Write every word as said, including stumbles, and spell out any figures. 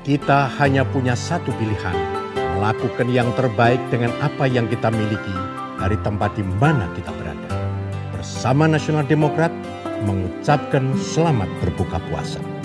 Kita hanya punya satu pilihan, melakukan yang terbaik dengan apa yang kita miliki dari tempat di mana kita berada. Bersama Nasional Demokrat mengucapkan selamat berbuka puasa.